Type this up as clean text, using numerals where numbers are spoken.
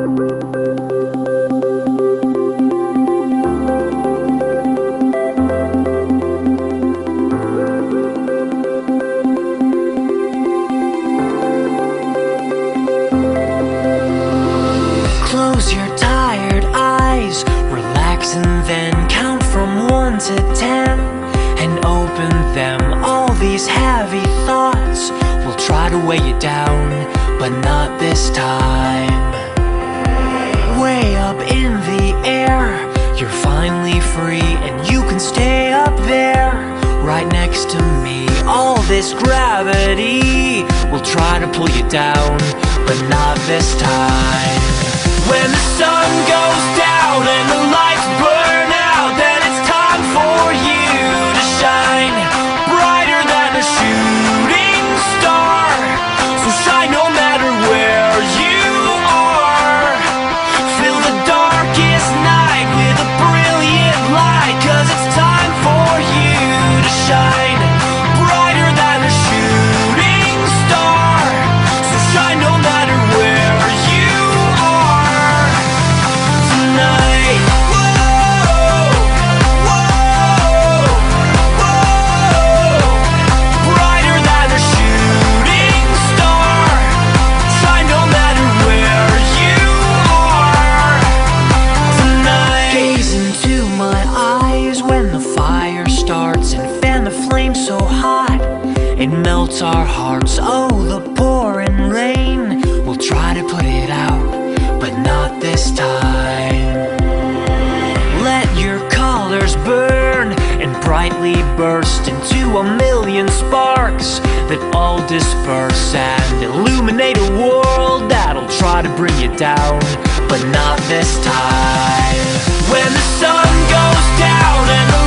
Close your tired eyes, relax and then count from 1 to 10 and open them. All these heavy thoughts will try to weigh you down, but not this time. Way up in the air, you're finally free and you can stay up there right next to me. All this gravity will try to pull you down, but not this time. When the sun goes down and the lights burn out, then it's time for you to shine brighter than a shooting star. So shine no matter where you are. Fill the darkest night with a brilliant light, 'cause it's time for you to shine brighter than a shooting star. So shine no matter where you are tonight. Whoa, whoa, whoa. Brighter than a shooting star. Shine no matter where you are tonight. Gaze into my eyes when the fire starts and fan the flame so hot it melts our hearts. Oh, the pouring rain will try to put it out, but not this time. Let your colors burn and brightly burst into a million sparks that all disperse and illuminate a world that'll try to bring you down, but not this time. When the sun goes down and the